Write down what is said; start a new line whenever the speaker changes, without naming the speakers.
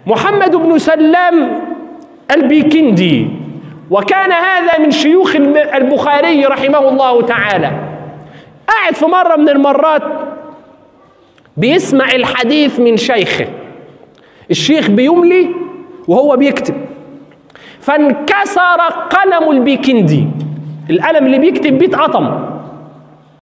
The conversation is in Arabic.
محمد بن سلام البيكندي، وكان هذا من شيوخ البخاري رحمه الله تعالى. قاعد في مرة من المرات بيسمع الحديث من شيخه، الشيخ بيملي وهو بيكتب، فانكسر قلم البيكندي، القلم اللي بيكتب بيه اتقطم،